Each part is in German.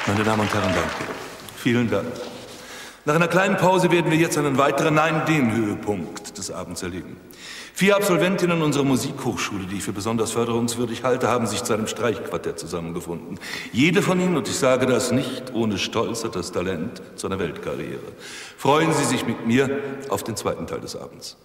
Meine Damen und Herren, danke. Vielen Dank. Nach einer kleinen Pause werden wir jetzt einen weiteren, nein, den Höhepunkt des Abends erleben. 4 Absolventinnen unserer Musikhochschule, die ich für besonders förderungswürdig halte, haben sich zu einem Streichquartett zusammengefunden. Jede von ihnen, und ich sage das nicht ohne Stolz, hat das Talent zu einer Weltkarriere. Freuen Sie sich mit mir auf den zweiten Teil des Abends.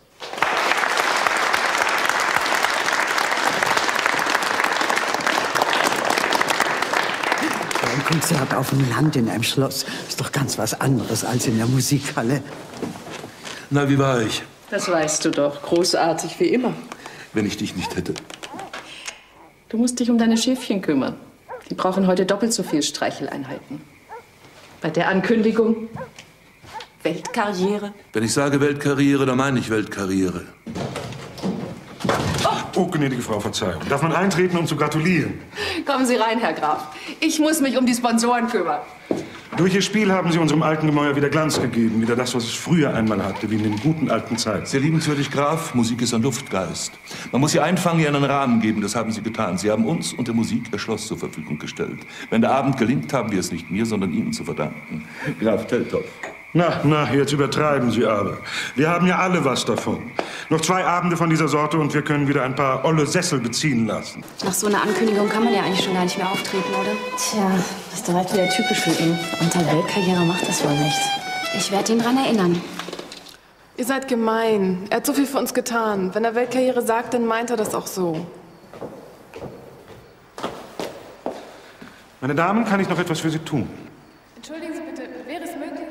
Ein Konzert auf dem Land in einem Schloss ist doch ganz was anderes als in der Musikhalle. Na, wie war ich? Das weißt du doch. Großartig wie immer. Wenn ich dich nicht hätte. Du musst dich um deine Schäfchen kümmern. Die brauchen heute doppelt so viel Streicheleinheiten. Bei der Ankündigung Weltkarriere. Wenn ich sage Weltkarriere, dann meine ich Weltkarriere. Oh, gnädige Frau, Verzeihung. Darf man eintreten, um zu gratulieren? Kommen Sie rein, Herr Graf. Ich muss mich um die Sponsoren kümmern. Durch Ihr Spiel haben Sie unserem alten Gemäuer wieder Glanz gegeben. Wieder das, was es früher einmal hatte, wie in den guten alten Zeiten. Sehr liebenswürdig, Graf. Musik ist ein Luftgeist. Man muss sie einfangen, ihr einen Rahmen geben. Das haben Sie getan. Sie haben uns und der Musik Ihr Schloss zur Verfügung gestellt. Wenn der Abend gelingt, haben wir es nicht mir, sondern Ihnen zu verdanken. Graf Teltow. Na, jetzt übertreiben Sie aber. Wir haben ja alle was davon. Noch 2 Abende von dieser Sorte und wir können wieder ein paar olle Sessel beziehen lassen. Nach so einer Ankündigung kann man ja eigentlich schon gar nicht mehr auftreten, oder? Tja, das ist direkt wieder typisch für ihn. Unter Weltkarriere macht das wohl nicht. Ich werde ihn dran erinnern. Ihr seid gemein. Er hat so viel für uns getan. Wenn er Weltkarriere sagt, dann meint er das auch so. Meine Damen, kann ich noch etwas für Sie tun? Entschuldigen Sie bitte, wäre es möglich?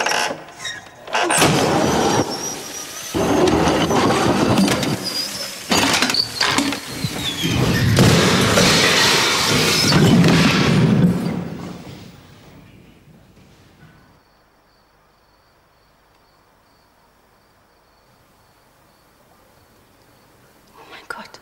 Oh mein Gott.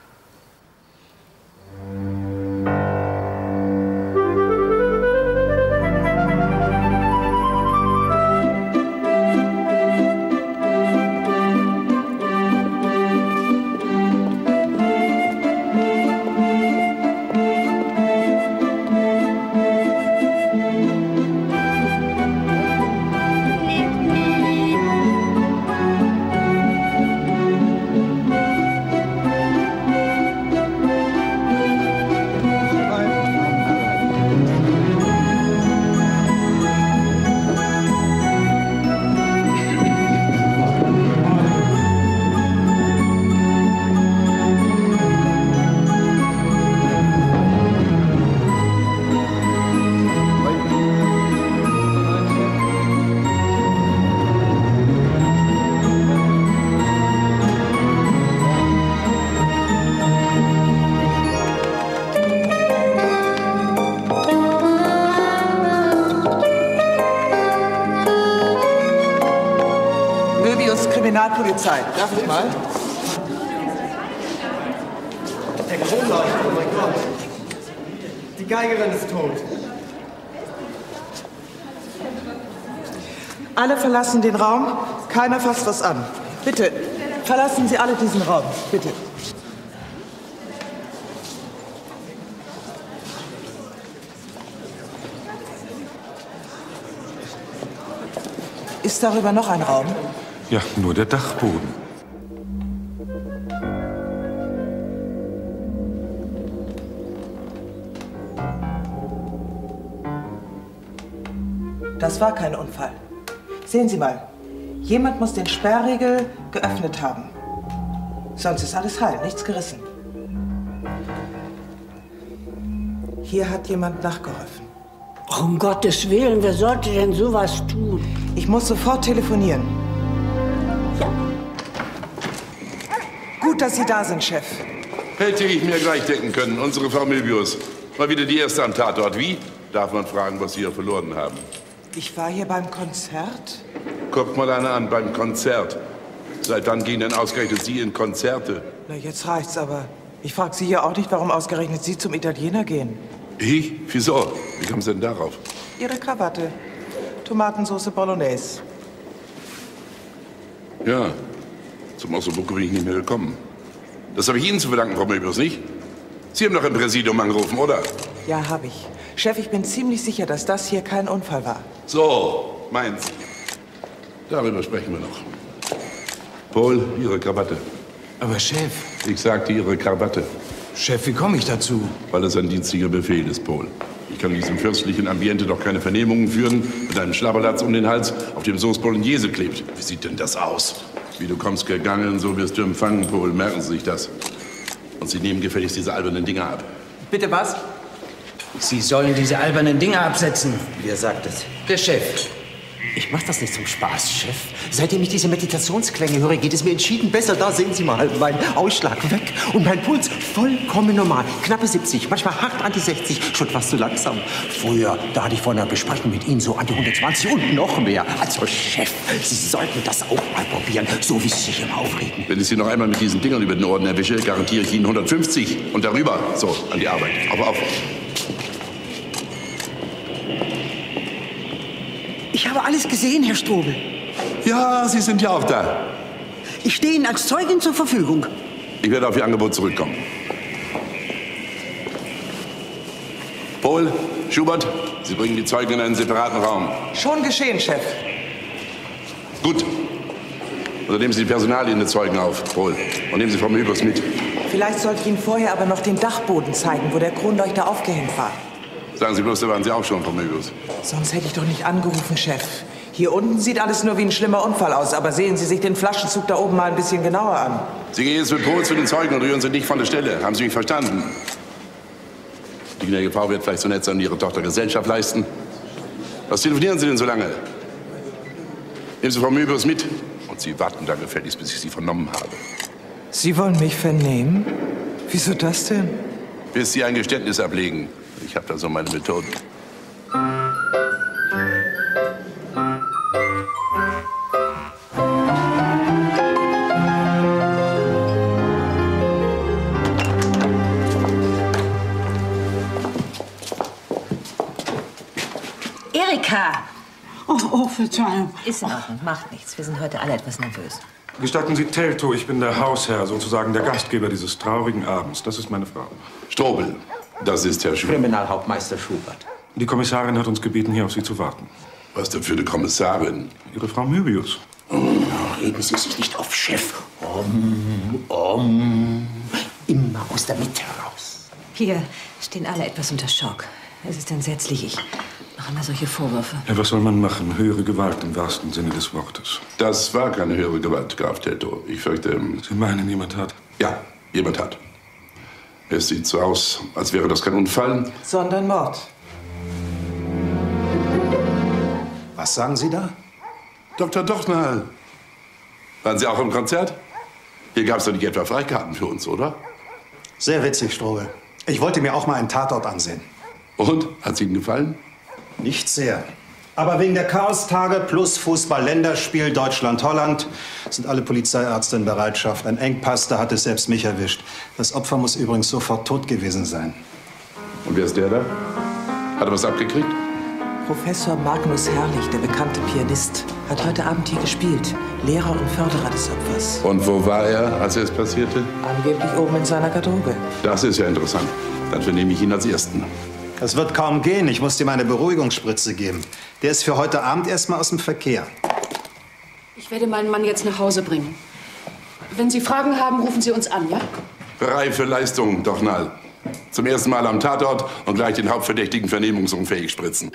Kriminalpolizei. Darf ich mal? Der Kronleuchter, oh mein Gott. Die Geigerin ist tot. Alle verlassen den Raum. Keiner fasst was an. Bitte, verlassen Sie alle diesen Raum. Bitte. Ist darüber noch ein Raum? Ja, nur der Dachboden. Das war kein Unfall. Sehen Sie mal, jemand muss den Sperrriegel geöffnet haben. Sonst ist alles heil, nichts gerissen. Hier hat jemand nachgeholfen. Um Gottes Willen, wer sollte denn sowas tun? Ich muss sofort telefonieren. Ja. Gut, dass Sie da sind, Chef. Hätte ich mir gleich denken können. Unsere Frau Möbius. Mal wieder die erste am Tatort. Wie? Darf man fragen, was Sie hier verloren haben? Ich war hier beim Konzert. Guckt mal einer an, beim Konzert. Seit wann gehen denn ausgerechnet Sie in Konzerte? Na, jetzt reicht's aber. Ich frage Sie ja auch nicht, warum ausgerechnet Sie zum Italiener gehen. Ich? Wieso? Wie kommen Sie denn darauf? Ihre Krawatte. Tomatensauce Bolognese. Ja, zum Osnabrück bin ich nicht mehr gekommen. Das habe ich Ihnen zu verdanken, Frau Möbius, nicht? Sie haben doch im Präsidium angerufen, oder? Ja, habe ich. Chef, ich bin ziemlich sicher, dass das hier kein Unfall war. So, meins. Darüber sprechen wir noch. Paul, Ihre Krawatte. Aber Chef... Ich sagte Ihre Krawatte. Chef, wie komme ich dazu? Weil das ein dienstlicher Befehl ist, Paul. Ich kann in diesem fürstlichen Ambiente doch keine Vernehmungen führen mit einem Schlabberlatz um den Hals, auf dem Sauce Bolognese klebt. Wie sieht denn das aus? Wie du kommst gegangen, so wirst du empfangen, Paul. Merken Sie sich das. Und Sie nehmen gefälligst diese albernen Dinger ab. Bitte was? Sie sollen diese albernen Dinger absetzen. Wer sagt es? Der Chef. Ich mach das nicht zum Spaß, Chef. Seitdem ich diese Meditationsklänge höre, geht es mir entschieden besser. Da sehen Sie mal, mein Ausschlag weg und mein Puls vollkommen normal. Knappe 70, manchmal hart an die 60, schon fast zu langsam. Früher, da hatte ich vor einer Besprechung mit Ihnen so an die 120 und noch mehr. Also, Chef, Sie sollten das auch mal probieren, so wie Sie sich immer aufregen. Wenn ich Sie noch einmal mit diesen Dingern über den Orden erwische, garantiere ich Ihnen 150 und darüber. So, an die Arbeit. Auf. Ich habe alles gesehen, Herr Strobel. Ja, Sie sind ja auch da. Ich stehe Ihnen als Zeugin zur Verfügung. Ich werde auf Ihr Angebot zurückkommen. Paul, Schubert, Sie bringen die Zeugen in einen separaten Raum. Schon geschehen, Chef. Gut. Oder nehmen Sie die Personalien der Zeugen auf, Paul. Und nehmen Sie Frau Möbers mit. Vielleicht sollte ich Ihnen vorher aber noch den Dachboden zeigen, wo der Kronleuchter aufgehängt war. Sagen Sie bloß, da waren Sie auch schon, Frau Möbius. Sonst hätte ich doch nicht angerufen, Chef. Hier unten sieht alles nur wie ein schlimmer Unfall aus, aber sehen Sie sich den Flaschenzug da oben mal ein bisschen genauer an. Sie gehen jetzt mit Paul zu den Zeugen und rühren Sie nicht von der Stelle. Haben Sie mich verstanden? Die gnädige Frau wird vielleicht so nett sein, Ihre Tochter Gesellschaft leisten. Was telefonieren Sie denn so lange? Nehmen Sie Frau Möbius mit und Sie warten da gefälligst, bis ich Sie vernommen habe. Sie wollen mich vernehmen? Wieso das denn? Bis Sie ein Geständnis ablegen. Ich habe da so meine Methoden. Erika! Oh, Verzeihung. Ist in Ordnung, macht nichts. Wir sind heute alle etwas nervös. Gestatten Sie Teltow, ich bin der Hausherr, sozusagen der Gastgeber dieses traurigen Abends. Das ist meine Frau. Strobel, das ist Herr Schubert. Kriminalhauptmeister Schubert. Die Kommissarin hat uns gebeten, hier auf Sie zu warten. Was denn für eine Kommissarin? Ihre Frau Möbius. Regen Sie sich nicht auf, Chef. Immer aus der Mitte heraus. Hier stehen alle etwas unter Schock. Es ist entsetzlich. Ich mache immer solche Vorwürfe. Ja, was soll man machen? Höhere Gewalt im wahrsten Sinne des Wortes. Das war keine höhere Gewalt, Graf Teltow. Ich fürchte... Sie meinen, jemand hat? Ja, jemand hat. Es sieht so aus, als wäre das kein Unfall. Sondern Mord. Was sagen Sie da? Dr. Dochnal. Waren Sie auch im Konzert? Hier gab es doch nicht etwa Freikarten für uns, oder? Sehr witzig, Strobel. Ich wollte mir auch mal einen Tatort ansehen. Und? Hat's Ihnen gefallen? Nicht sehr. Aber wegen der Chaostage plus Fußball-Länderspiel Deutschland-Holland sind alle Polizeiärzte in Bereitschaft. Ein Engpass, da hat es selbst mich erwischt. Das Opfer muss übrigens sofort tot gewesen sein. Und wer ist der da? Hat er was abgekriegt? Professor Magnus Herrlich, der bekannte Pianist, hat heute Abend hier gespielt. Lehrer und Förderer des Opfers. Und wo war er, als es passierte? Angeblich oben in seiner Garderobe. Das ist ja interessant. Dann vernehme ich ihn als Ersten. Das wird kaum gehen. Ich muss ihm eine Beruhigungsspritze geben. Der ist für heute Abend erstmal aus dem Verkehr. Ich werde meinen Mann jetzt nach Hause bringen. Wenn Sie Fragen haben, rufen Sie uns an, ja? Reife Leistung, Dochnal. Zum ersten Mal am Tatort und gleich den Hauptverdächtigen vernehmungsunfähig spritzen.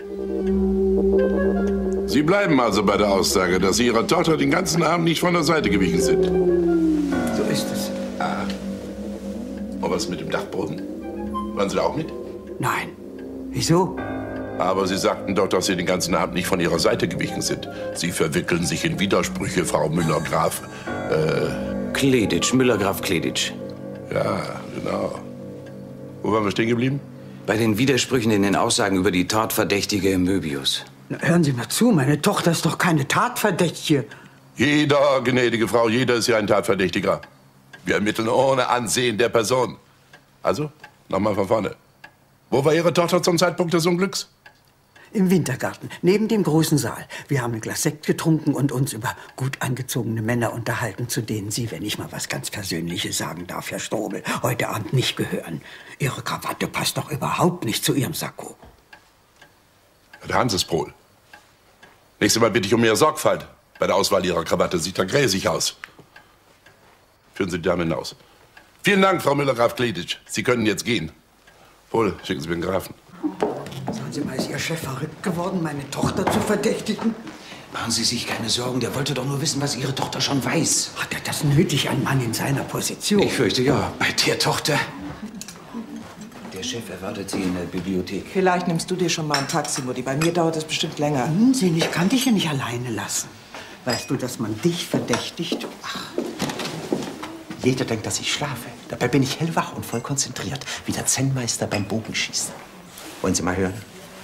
Sie bleiben also bei der Aussage, dass Sie Ihrer Tochter den ganzen Abend nicht von der Seite gewichen sind. So ist es. Ah. Und was mit dem Dachboden? Waren Sie da auch mit? Nein. Wieso? Aber Sie sagten doch, dass Sie den ganzen Abend nicht von Ihrer Seite gewichen sind. Sie verwickeln sich in Widersprüche, Frau Müller-Graf. Kleditsch, Müller-Graf Kleditsch. Ja, genau. Wo waren wir stehen geblieben? Bei den Widersprüchen in den Aussagen über die Tatverdächtige Möbius. Na, hören Sie mal zu, meine Tochter ist doch keine Tatverdächtige. Jeder, gnädige Frau, jeder ist ja ein Tatverdächtiger. Wir ermitteln ohne Ansehen der Person. Also, nochmal von vorne. Wo war Ihre Tochter zum Zeitpunkt des Unglücks? Im Wintergarten, neben dem großen Saal. Wir haben ein Glas Sekt getrunken und uns über gut angezogene Männer unterhalten, zu denen Sie, wenn ich mal was ganz Persönliches sagen darf, Herr Strobel, heute Abend nicht gehören. Ihre Krawatte passt doch überhaupt nicht zu Ihrem Sakko. Der Hans ist Pol. Nächstes Mal bitte ich um mehr Sorgfalt bei der Auswahl Ihrer Krawatte. Sieht da gräsig aus. Führen Sie die Dame hinaus. Vielen Dank, Frau Müller-Graf Kleditsch. Sie können jetzt gehen. Pol, schicken Sie mir den Grafen. Sagen Sie mal, ist Ihr Chef verrückt geworden, meine Tochter zu verdächtigen? Machen Sie sich keine Sorgen, der wollte doch nur wissen, was Ihre Tochter schon weiß. Hat er das nötig, ein Mann in seiner Position? Ich fürchte ja, bei der Tochter. Der Chef erwartet Sie in der Bibliothek. Vielleicht nimmst du dir schon mal ein Taxi, Mutti. Bei mir dauert es bestimmt länger. Unsinn, ich kann dich hier nicht alleine lassen. Weißt du, dass man dich verdächtigt? Ach. Jeder denkt, dass ich schlafe. Dabei bin ich hellwach und voll konzentriert, wie der Zen-Meister beim Bogenschießen. Wollen Sie mal hören?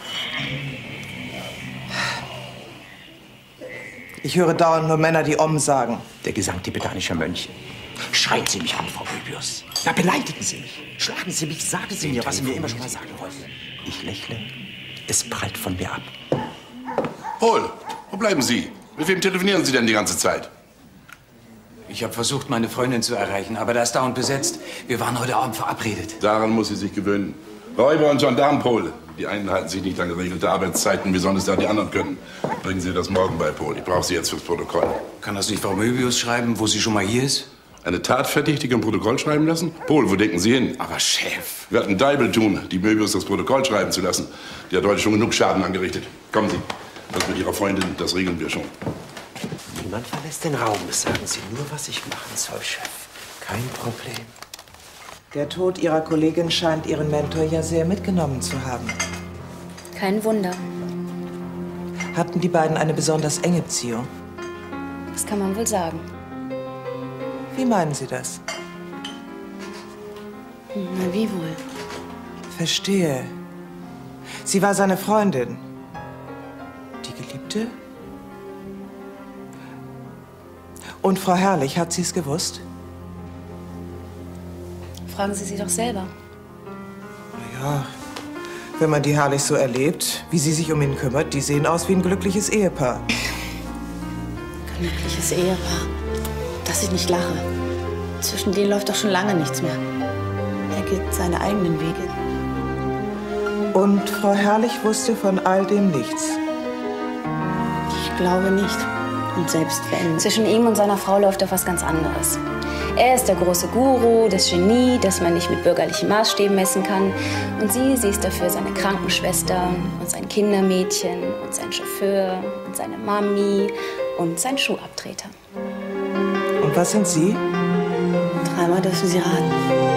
Ich höre dauernd nur Männer, die Om sagen. Der Gesang tibetanischer Mönche. Schreien Sie mich an, Frau Möbius. Ja, beleidigen Sie mich. Schlagen Sie mich, sagen Sie mir, was Sie mir immer schon mal sagen wollten. Ich lächle. Es prallt von mir ab. Pol, wo bleiben Sie? Mit wem telefonieren Sie denn die ganze Zeit? Ich habe versucht, meine Freundin zu erreichen, aber da ist dauernd besetzt. Wir waren heute Abend verabredet. Daran muss sie sich gewöhnen. Räuber und Gendarmen, Pol. Die einen halten sich nicht an geregelte Arbeitszeiten, wie sollen es da die anderen können? Bringen Sie das morgen bei, Pol. Ich brauche Sie jetzt fürs Protokoll. Kann das nicht Frau Möbius schreiben, wo sie schon mal hier ist? Eine Tatverdächtige im Protokoll schreiben lassen? Pol, wo denken Sie hin? Aber Chef. Wir hatten Deibel tun, die Möbius das Protokoll schreiben zu lassen. Die hat heute schon genug Schaden angerichtet. Kommen Sie. Das mit Ihrer Freundin, das regeln wir schon. Niemand verlässt den Raum. Sagen Sie nur, was ich machen soll, Chef. Kein Problem. Der Tod Ihrer Kollegin scheint Ihren Mentor ja sehr mitgenommen zu haben. Kein Wunder. Hatten die beiden eine besonders enge Beziehung? Das kann man wohl sagen. Wie meinen Sie das? Na, wie wohl? Verstehe. Sie war seine Freundin. Die Geliebte? Und Frau Herrlich, hat sie es gewusst? Fragen Sie sie doch selber. Ja, wenn man die Herrlich so erlebt, wie sie sich um ihn kümmert, die sehen aus wie ein glückliches Ehepaar. Glückliches Ehepaar. Dass ich nicht lache. Zwischen denen läuft doch schon lange nichts mehr. Er geht seine eigenen Wege. Und Frau Herrlich wusste von all dem nichts? Ich glaube nicht. Und selbst wenn. Zwischen ihm und seiner Frau läuft doch was ganz anderes. Er ist der große Guru, das Genie, das man nicht mit bürgerlichen Maßstäben messen kann. Und sie ist dafür seine Krankenschwester und sein Kindermädchen und sein Chauffeur und seine Mami und sein Schuhabtreter. Und was sind Sie? Dreimal dürfen Sie raten.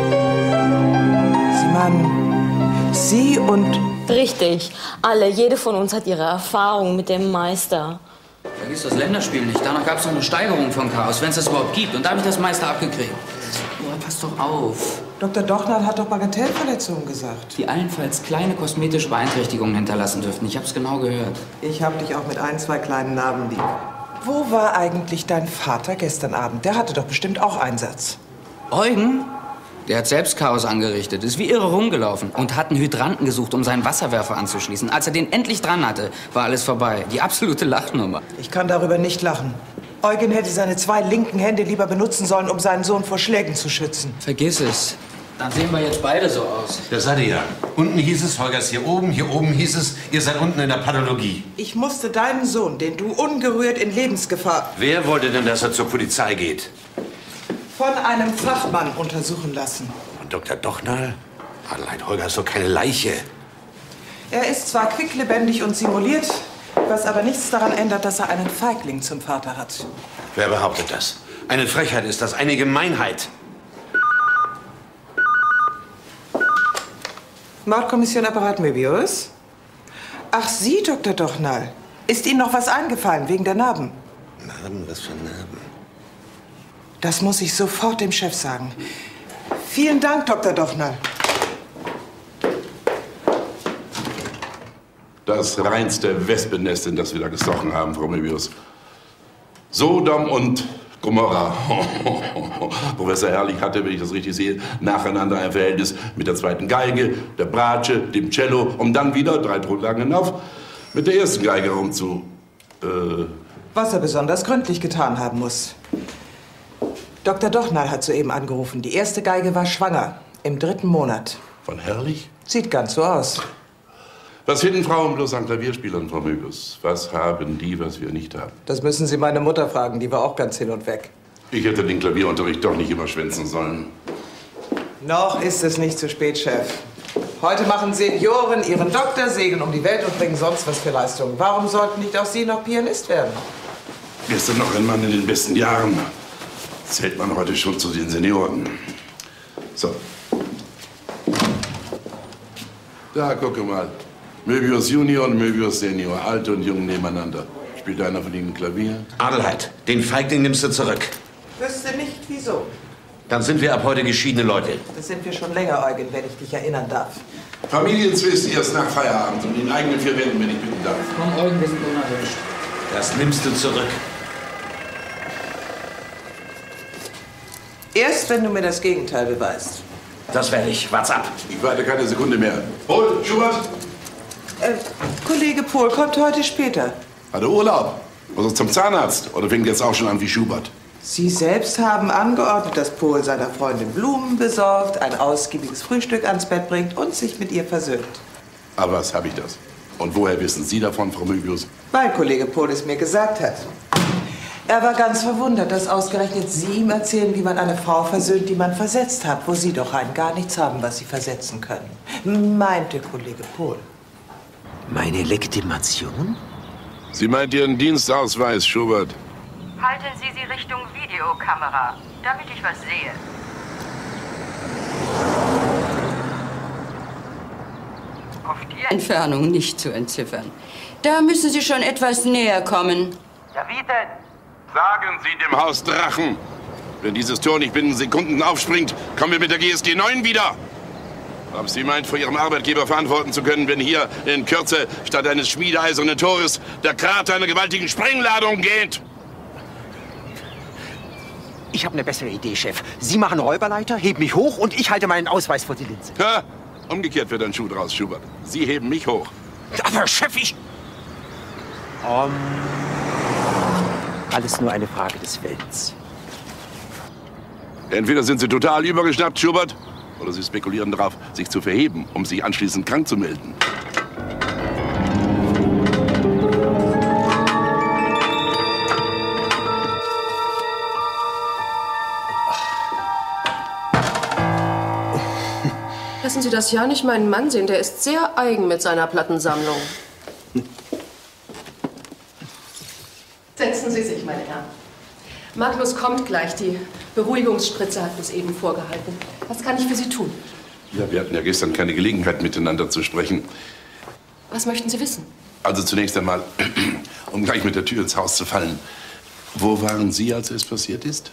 Sie meinen, Sie und... Richtig. Alle, jede von uns hat ihre Erfahrung mit dem Meister. Vergiss das Länderspiel nicht. Danach gab es noch eine Steigerung von Chaos, wenn es das überhaupt gibt. Und da habe ich das Meister abgekriegt. Boah, pass doch auf. Dr. Dochnal hat doch Bagatellverletzungen gesagt. Die allenfalls kleine kosmetische Beeinträchtigungen hinterlassen dürften. Ich habe es genau gehört. Ich habe dich auch mit ein, zwei kleinen Narben lieb. Wo war eigentlich dein Vater gestern Abend? Der hatte doch bestimmt auch Einsatz. Eugen? Der hat selbst Chaos angerichtet, ist wie irre rumgelaufen und hat einen Hydranten gesucht, um seinen Wasserwerfer anzuschließen. Als er den endlich dran hatte, war alles vorbei. Die absolute Lachnummer. Ich kann darüber nicht lachen. Eugen hätte seine zwei linken Hände lieber benutzen sollen, um seinen Sohn vor Schlägen zu schützen. Vergiss es. Dann sehen wir jetzt beide so aus. Das seid ihr ja. Unten hieß es, Holger ist hier oben hieß es, ihr seid unten in der Pathologie. Ich musste deinen Sohn, den du ungerührt in Lebensgefahr... Wer wollte denn, dass er zur Polizei geht? ...von einem Fachmann untersuchen lassen. Und Dr. Dochnal? Adeline, Holger ist doch keine Leiche. Er ist zwar quicklebendig und simuliert, was aber nichts daran ändert, dass er einen Feigling zum Vater hat. Wer behauptet das? Eine Frechheit ist das, eine Gemeinheit. Mordkommission Apparat Möbius? Ach, Sie, Dr. Dochnal. Ist Ihnen noch was eingefallen wegen der Narben? Narben? Was für Narben? Das muss ich sofort dem Chef sagen. Vielen Dank, Dr. Dochnal. Das reinste Wespennest, in das wir da gestochen haben, Frau Möbius. Sodom und Gomorra. Professor Herrlich hatte, wenn ich das richtig sehe, nacheinander ein Verhältnis mit der zweiten Geige, der Bratsche, dem Cello, um dann wieder, 3 Tonlagen hinauf, mit der ersten Geige Was er besonders gründlich getan haben muss. Dr. Dochnal hat soeben angerufen. Die erste Geige war schwanger. Im 3. Monat. Von Herrlich? Sieht ganz so aus. Was finden Frauen bloß an Klavierspielern, Frau Möbius? Was haben die, was wir nicht haben? Das müssen Sie meine Mutter fragen. Die war auch ganz hin und weg. Ich hätte den Klavierunterricht doch nicht immer schwänzen sollen. Noch ist es nicht zu spät, Chef. Heute machen Senioren ihren Doktor, segeln um die Welt und bringen sonst was für Leistungen. Warum sollten nicht auch Sie noch Pianist werden? Gestern noch ein Mann in den besten Jahren. Zählt man heute schon zu den Senioren. So. Da, gucke mal. Möbius Junior und Möbius Senior. Alt und jung nebeneinander. Spielt einer von Ihnen Klavier? Adelheid, den Feigling nimmst du zurück. Wüsste nicht, wieso. Dann sind wir ab heute geschiedene Leute. Das sind wir schon länger, Eugen, wenn ich dich erinnern darf. Familienzwist erst nach Feierabend und in eigenen 4 Wänden, wenn ich bitten darf. Komm, Eugen, wir sind unerwünscht. Das nimmst du zurück. Erst, wenn du mir das Gegenteil beweist. Das werde ich. Wart's ab. Ich warte keine Sekunde mehr. Pohl, Schubert? Kollege Pohl kommt heute später. Hat er Urlaub? Muss er zum Zahnarzt? Oder fängt jetzt auch schon an wie Schubert? Sie selbst haben angeordnet, dass Pohl seiner Freundin Blumen besorgt, ein ausgiebiges Frühstück ans Bett bringt und sich mit ihr versöhnt. Aber was habe ich das? Und woher wissen Sie davon, Frau Möbius? Weil Kollege Pohl es mir gesagt hat. Er war ganz verwundert, dass ausgerechnet Sie ihm erzählen, wie man eine Frau versöhnt, die man versetzt hat, wo Sie doch rein gar nichts haben, was Sie versetzen können. Meinte Kollege Pohl. Meine Legitimation? Sie meint Ihren Dienstausweis, Schubert. Halten Sie sie Richtung Videokamera, damit ich was sehe. Auf die Entfernung nicht zu entziffern. Da müssen Sie schon etwas näher kommen. Ja, wie denn? Sagen Sie dem Haus Drachen, wenn dieses Tor nicht binnen Sekunden aufspringt, kommen wir mit der GSG 9 wieder. Ob Sie meint, vor Ihrem Arbeitgeber verantworten zu können, wenn hier in Kürze statt eines schmiedeeisernen Tores der Krater einer gewaltigen Sprengladung geht? Ich habe eine bessere Idee, Chef. Sie machen Räuberleiter, heben mich hoch und ich halte meinen Ausweis vor die Linse. Ha, umgekehrt wird ein Schuh draus, Schubert. Sie heben mich hoch. Aber Chef, ich... Alles nur eine Frage des Willens. Entweder sind Sie total übergeschnappt, Schubert, oder Sie spekulieren darauf, sich zu verheben, um sich anschließend krank zu melden. Lassen Sie das ja nicht meinen Mann sehen. Der ist sehr eigen mit seiner Plattensammlung. Setzen Sie sich, meine Herren. Magnus kommt gleich. Die Beruhigungsspritze hat uns eben vorgehalten. Was kann ich für Sie tun? Ja, wir hatten ja gestern keine Gelegenheit, miteinander zu sprechen. Was möchten Sie wissen? Also zunächst einmal, um gleich mit der Tür ins Haus zu fallen. Wo waren Sie, als es passiert ist?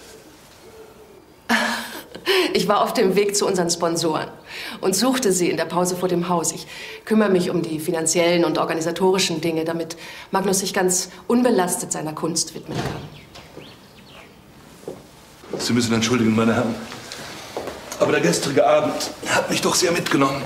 Ich war auf dem Weg zu unseren Sponsoren und suchte sie in der Pause vor dem Haus. Ich kümmere mich um die finanziellen und organisatorischen Dinge, damit Magnus sich ganz unbelastet seiner Kunst widmen kann. Sie müssen entschuldigen, meine Herren. Aber der gestrige Abend hat mich doch sehr mitgenommen.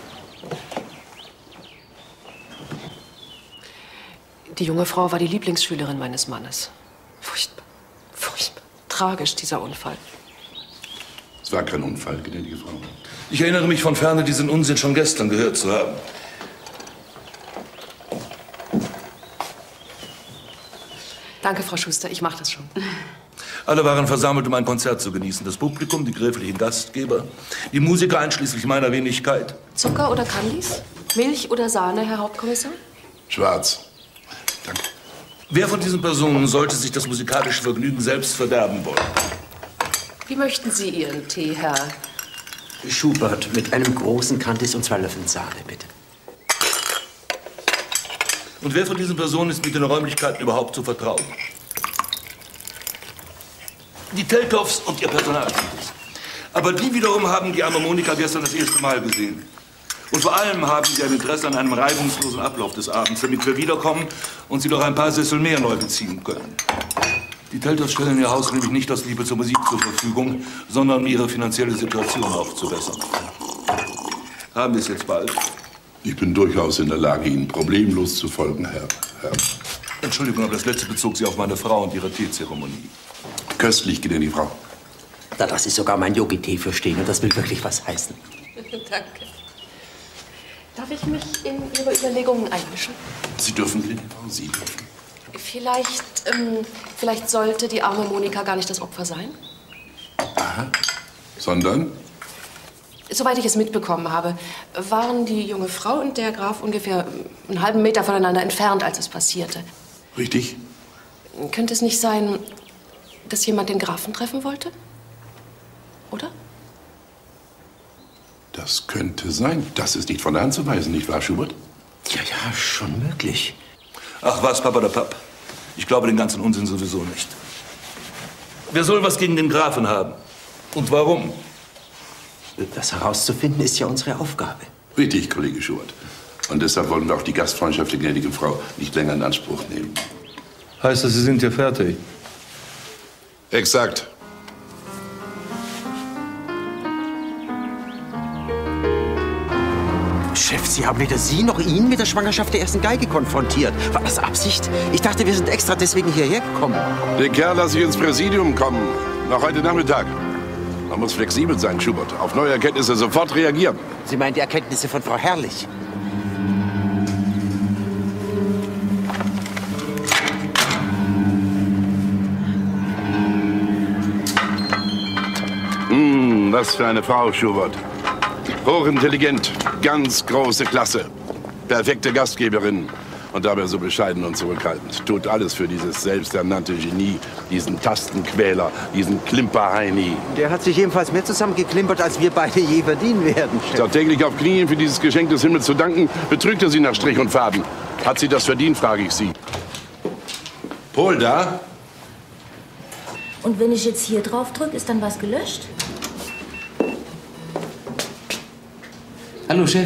Die junge Frau war die Lieblingsschülerin meines Mannes. Furchtbar, furchtbar. Tragisch, dieser Unfall. Es war kein Unfall, gnädige Frau. Ich erinnere mich von ferne, diesen Unsinn schon gestern gehört zu haben. Danke, Frau Schuster, ich mache das schon. Alle waren versammelt, um ein Konzert zu genießen. Das Publikum, die gräflichen Gastgeber, die Musiker einschließlich meiner Wenigkeit. Zucker oder Candies? Milch oder Sahne, Herr Hauptkommissar? Schwarz. Danke. Wer von diesen Personen sollte sich das musikalische Vergnügen selbst verderben wollen? Wie möchten Sie Ihren Tee, Herr? Schubert mit einem großen Candice und 2 Löffeln Sahne, bitte. Und wer von diesen Personen ist mit den Räumlichkeiten überhaupt zu vertrauen? Die Teltows und ihr Personal. Aber die wiederum haben die arme Monika gestern das erste Mal gesehen. Und vor allem haben sie ein Interesse an einem reibungslosen Ablauf des Abends, damit wir wiederkommen und sie noch ein paar Sessel mehr neu beziehen können. Die Teltows stellen ihr Haus nämlich nicht aus Liebe zur Musik zur Verfügung, sondern um ihre finanzielle Situation aufzubessern. Haben wir es jetzt bald? Ich bin durchaus in der Lage, Ihnen problemlos zu folgen, Herr. Entschuldigung, aber das letzte bezog sich auf meine Frau und ihre Teezeremonie. Köstlich, gnädige Frau. Na, das ist sogar mein Yogi-Tee für stehen und das will wirklich was heißen. Danke. Darf ich mich in Ihre Überlegungen einmischen? Sie dürfen, gnädige Frau, Sie dürfen. Vielleicht sollte die arme Monika gar nicht das Opfer sein? Aha. Sondern? Soweit ich es mitbekommen habe, waren die junge Frau und der Graf ungefähr einen halben Meter voneinander entfernt, als es passierte. Richtig? Könnte es nicht sein, dass jemand den Grafen treffen wollte? Oder? Das könnte sein. Das ist nicht von der Hand zu weisen, nicht wahr, Schubert? Ja, schon möglich. Ach was, Papa der Papp. Ich glaube den ganzen Unsinn sowieso nicht. Wer soll was gegen den Grafen haben? Und warum? Das herauszufinden ist ja unsere Aufgabe. Richtig, Kollege Schubert. Und deshalb wollen wir auch die Gastfreundschaft der gnädigen Frau nicht länger in Anspruch nehmen. Heißt das, Sie sind ja fertig? Exakt. Chef, Sie haben weder Sie noch ihn mit der Schwangerschaft der ersten Geige konfrontiert. War das Absicht? Ich dachte, wir sind extra deswegen hierher gekommen. Den Kerl lasse ich ins Präsidium kommen. Noch heute Nachmittag. Man muss flexibel sein, Schubert. Auf neue Erkenntnisse sofort reagieren. Sie meinen die Erkenntnisse von Frau Herrlich? Was für eine Frau, Schubert. Hochintelligent, ganz große Klasse. Perfekte Gastgeberin. Und dabei so bescheiden und zurückhaltend. Tut alles für dieses selbsternannte Genie, diesen Tastenquäler, diesen Klimperheini. Der hat sich jedenfalls mehr zusammengeklimpert, als wir beide je verdienen werden, Chef. Statt täglich auf Knien für dieses Geschenk des Himmels zu danken, betrügt er sie nach Strich und Faden. Hat sie das verdient, frage ich Sie. Pol da? Und wenn ich jetzt hier drauf drücke, ist dann was gelöscht? Hallo, Chef.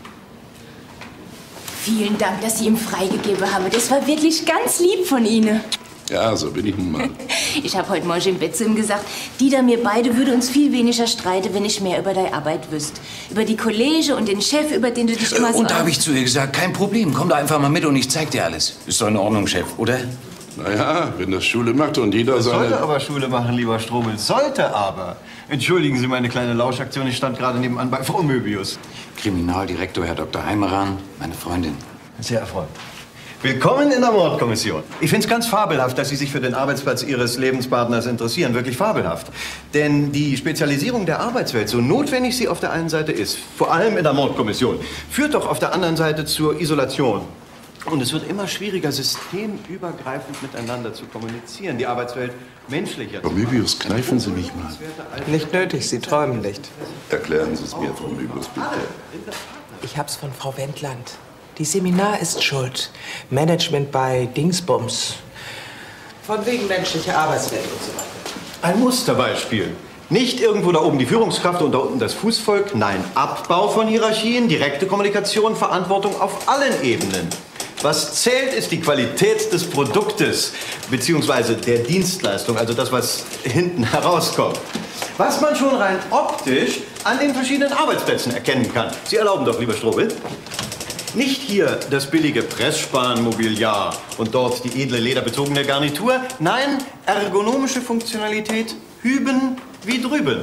Vielen Dank, dass Sie ihm freigegeben haben. Das war wirklich ganz lieb von Ihnen. Ja, so bin ich nun mal. Ich habe heute Morgen im Bett zu ihm gesagt, Dieter, mir beide würde uns viel weniger streiten, wenn ich mehr über deine Arbeit wüsste. Über die Kollege und den Chef, über den du dich immer so... Und da habe ich zu ihr gesagt, kein Problem, komm da einfach mal mit und ich zeig dir alles. Ist doch in Ordnung, Chef, oder? Naja, wenn das Schule macht und jeder Das seine... sollte aber Schule machen, lieber Strobel. Sollte aber. Entschuldigen Sie meine kleine Lauschaktion, ich stand gerade nebenan bei Frau Möbius. Kriminaldirektor Herr Dr. Heimeran, meine Freundin. Sehr erfreut. Willkommen in der Mordkommission. Ich finde es ganz fabelhaft, dass Sie sich für den Arbeitsplatz Ihres Lebenspartners interessieren. Wirklich fabelhaft. Denn die Spezialisierung der Arbeitswelt, so notwendig sie auf der einen Seite ist, vor allem in der Mordkommission, führt doch auf der anderen Seite zur Isolation. Und es wird immer schwieriger, systemübergreifend miteinander zu kommunizieren, die Arbeitswelt menschlicher zu Frau Möbius, kneifen Sie mich mal. Nicht nötig, Sie träumen nicht. Erklären Sie es mir, Frau Möbius, bitte. Ich hab's von Frau Wendland. Die Seminar ist schuld. Management bei Dingsbums. Von wegen menschlicher Arbeitswelt und so weiter. Ein Musterbeispiel. Nicht irgendwo da oben die Führungskraft und da unten das Fußvolk. Nein, Abbau von Hierarchien, direkte Kommunikation, Verantwortung auf allen Ebenen. Was zählt, ist die Qualität des Produktes beziehungsweise der Dienstleistung, also das, was hinten herauskommt. Was man schon rein optisch an den verschiedenen Arbeitsplätzen erkennen kann. Sie erlauben doch, lieber Strobel, nicht hier das billige Pressspan-Mobiliar und dort die edle lederbezogene Garnitur. Nein, ergonomische Funktionalität hüben wie drüben.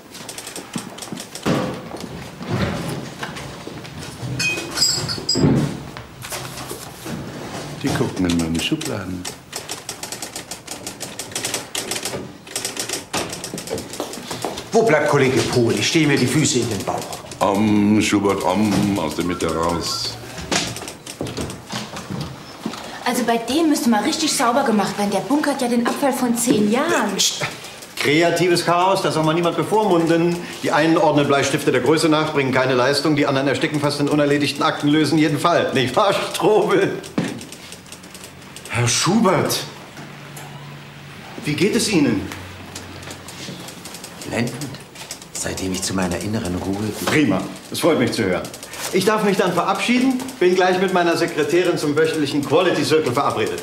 Die gucken in meine Schubladen. Wo bleibt Kollege Pohl? Ich stehe mir die Füße in den Bauch. Schubert, aus der Mitte raus. Also bei dem müsste mal richtig sauber gemacht werden. Der bunkert ja den Abfall von 10 Jahren. Kreatives Chaos, das soll man niemand bevormunden. Die einen ordnen Bleistifte der Größe nach, bringen keine Leistung. Die anderen ersticken fast in unerledigten Akten, lösen jeden Fall. Nicht wahr, Strobel? Herr Schubert, wie geht es Ihnen? Blendend, seitdem ich zu meiner inneren Ruhe... Prima, es freut mich zu hören. Ich darf mich dann verabschieden, bin gleich mit meiner Sekretärin zum wöchentlichen Quality Circle verabredet.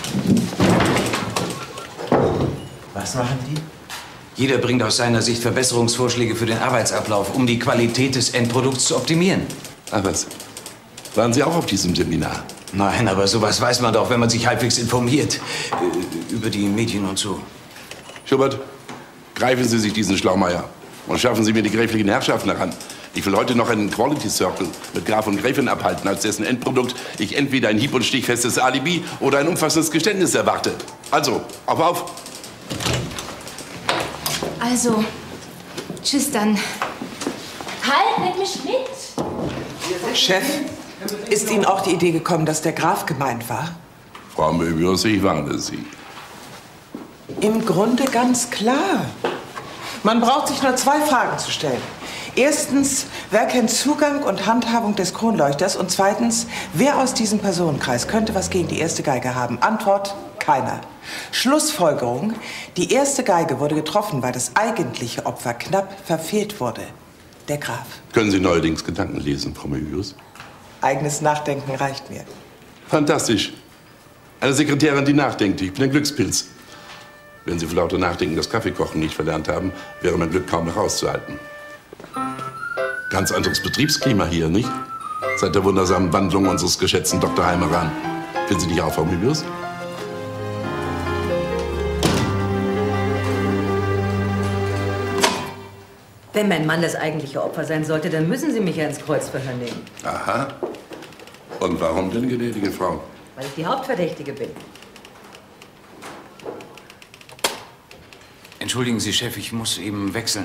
Was machen die? Jeder bringt aus seiner Sicht Verbesserungsvorschläge für den Arbeitsablauf, um die Qualität des Endprodukts zu optimieren. Ach was. Waren Sie auch auf diesem Seminar? Nein, aber sowas weiß man doch, wenn man sich halbwegs informiert. Über die Medien und so. Schubert, greifen Sie sich diesen Schlaumeier und schaffen Sie mir die gräflichen Herrschaften heran. Ich will heute noch einen Quality Circle mit Graf und Gräfin abhalten, als dessen Endprodukt ich entweder ein hieb- und stichfestes Alibi oder ein umfassendes Geständnis erwarte. Also, auf! Also, tschüss dann. Halt, nimm mich mit! Chef, ist Ihnen auch die Idee gekommen, dass der Graf gemeint war? Frau Möbius, ich warne Sie. Im Grunde ganz klar. Man braucht sich nur 2 Fragen zu stellen. Erstens, wer kennt Zugang und Handhabung des Kronleuchters? Und zweitens, wer aus diesem Personenkreis könnte was gegen die erste Geige haben? Antwort, keiner. Schlussfolgerung, die erste Geige wurde getroffen, weil das eigentliche Opfer knapp verfehlt wurde. Der Graf. Können Sie neuerdings Gedanken lesen, Frau Möbius? Eigenes Nachdenken reicht mir. Fantastisch. Eine Sekretärin, die nachdenkt. Ich bin ein Glückspilz. Wenn Sie vor lauter Nachdenken das Kaffeekochen nicht verlernt haben, wäre mein Glück kaum noch auszuhalten. Ganz anderes Betriebsklima hier, nicht? Seit der wundersamen Wandlung unseres geschätzten Dr. Heimeran. Finden Sie nicht auch, Frau Möbius? Wenn mein Mann das eigentliche Opfer sein sollte, dann müssen Sie mich ja ins Kreuzverhör nehmen. Aha. Und warum denn, gnädige Frau? Weil ich die Hauptverdächtige bin. Entschuldigen Sie, Chef, ich muss eben wechseln.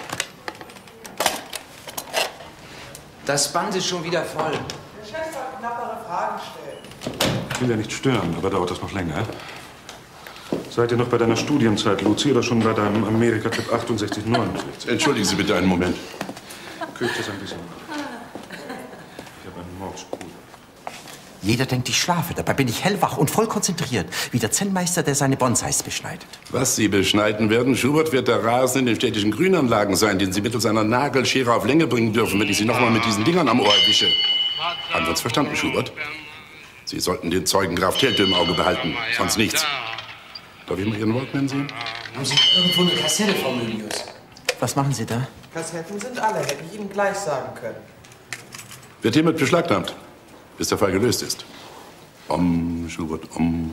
Das Band ist schon wieder voll. Der Chef soll knappere Fragen stellen. Ich will ja nicht stören, aber dauert das noch länger? Seid ihr noch bei deiner Studienzeit, Luzi, oder schon bei deinem Amerika-Trip 68, 69? Entschuldigen Sie bitte einen Moment. Kürzt das ein bisschen. Ich habe einen Mordsspur. Jeder denkt, ich schlafe. Dabei bin ich hellwach und voll konzentriert, wie der Zen-Meister, der seine Bonsais beschneidet. Was Sie beschneiden werden, Schubert, wird der Rasen in den städtischen Grünanlagen sein, den Sie mittels einer Nagelschere auf Länge bringen dürfen, wenn ich Sie noch mal mit diesen Dingern am Ohr erwische. Haben wir uns verstanden, Schubert? Sie sollten den Zeugen Graf Telte im Auge behalten, sonst nichts. Darf ich mal Ihren Walkman sehen? Haben Sie irgendwo eine Kassette, Frau Möbius? Was machen Sie da? Kassetten sind alle, hätte ich Ihnen gleich sagen können. Wird hiermit beschlagnahmt, bis der Fall gelöst ist. Schubert,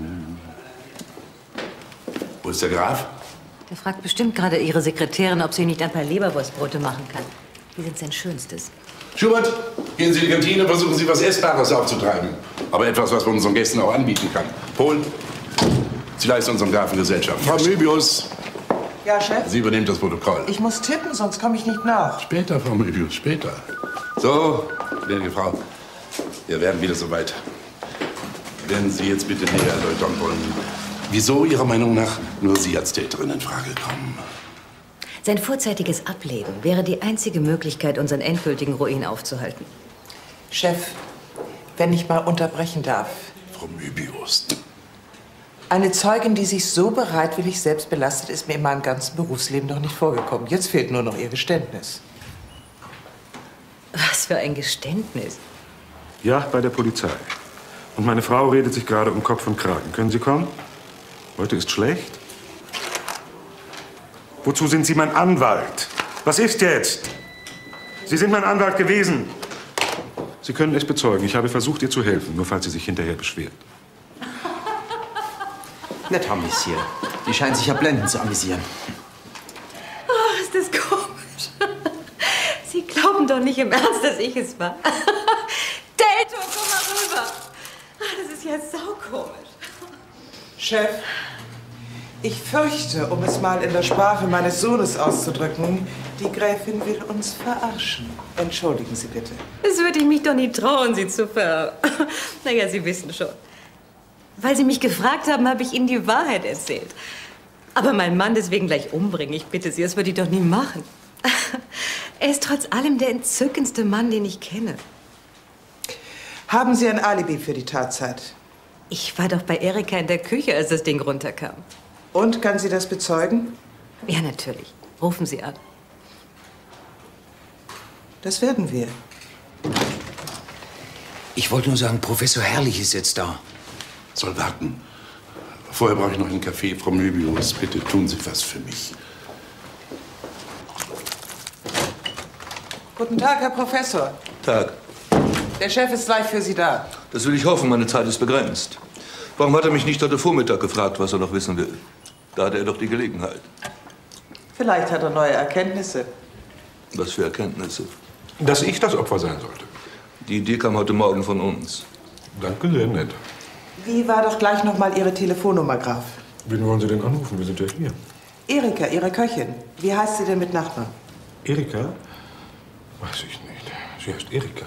Wo ist der Graf? Der fragt bestimmt gerade Ihre Sekretärin, ob sie nicht ein paar Leberwurstbrote machen kann. Die sind sein Schönstes. Schubert, gehen Sie in die Kantine, versuchen Sie was Essbares aufzutreiben. Aber etwas, was man unseren Gästen auch anbieten kann. Pohl, Sie leisten unserem Grafen Gesellschaft. Frau Möbius, Ja, Chef? Sie übernehmen das Protokoll. Ich muss tippen, sonst komme ich nicht nach. Später, Frau Möbius, später. So, gnädige Frau, wir werden wieder soweit. Werden Sie jetzt bitte näher erläutern wollen, wieso Ihrer Meinung nach nur Sie als Täterin in Frage kommen? Sein vorzeitiges Ableben wäre die einzige Möglichkeit, unseren endgültigen Ruin aufzuhalten. Chef, wenn ich mal unterbrechen darf. Frau Möbius. Eine Zeugin, die sich so bereitwillig selbst belastet, ist mir in meinem ganzen Berufsleben noch nicht vorgekommen. Jetzt fehlt nur noch ihr Geständnis. Was für ein Geständnis. Ja, bei der Polizei. Und meine Frau redet sich gerade um Kopf und Kragen. Können Sie kommen? Heute ist schlecht. Wozu sind Sie mein Anwalt? Was ist jetzt? Sie sind mein Anwalt gewesen. Sie können es bezeugen. Ich habe versucht, ihr zu helfen, nur falls sie sich hinterher beschwert. Nett haben wir's hier. Die scheinen sich ja blendend zu amüsieren. Oh, ist das komisch. Sie glauben doch nicht im Ernst, dass ich es war. Delto, komm mal rüber. Das ist ja saukomisch. Chef, ich fürchte, um es mal in der Sprache meines Sohnes auszudrücken, die Gräfin will uns verarschen. Entschuldigen Sie bitte. Das würde ich mich doch nie trauen, Sie zu Naja, Sie wissen schon. Weil Sie mich gefragt haben, habe ich Ihnen die Wahrheit erzählt. Aber meinen Mann deswegen gleich umbringen, ich bitte Sie, das würde ich doch nie machen. Er ist trotz allem der entzückendste Mann, den ich kenne. Haben Sie ein Alibi für die Tatzeit? Ich war doch bei Erika in der Küche, als das Ding runterkam. Und, kann sie das bezeugen? Ja, natürlich. Rufen Sie an. Das werden wir. Ich wollte nur sagen, Professor Herrlich ist jetzt da. Soll warten. Vorher brauche ich noch einen Kaffee. Frau Möbius, bitte tun Sie was für mich. Guten Tag, Herr Professor. Tag. Der Chef ist gleich für Sie da. Das will ich hoffen, meine Zeit ist begrenzt. Warum hat er mich nicht heute Vormittag gefragt, was er noch wissen will? Da hatte er doch die Gelegenheit. Vielleicht hat er neue Erkenntnisse. Was für Erkenntnisse? Dass ich das Opfer sein sollte. Die Idee kam heute Morgen von uns. Danke, sehr nett. Wie war doch gleich noch mal Ihre Telefonnummer, Graf? Wen wollen Sie denn anrufen? Wir sind ja hier. Erika, Ihre Köchin. Wie heißt sie denn mit Nachnamen? Erika? Weiß ich nicht. Sie heißt Erika.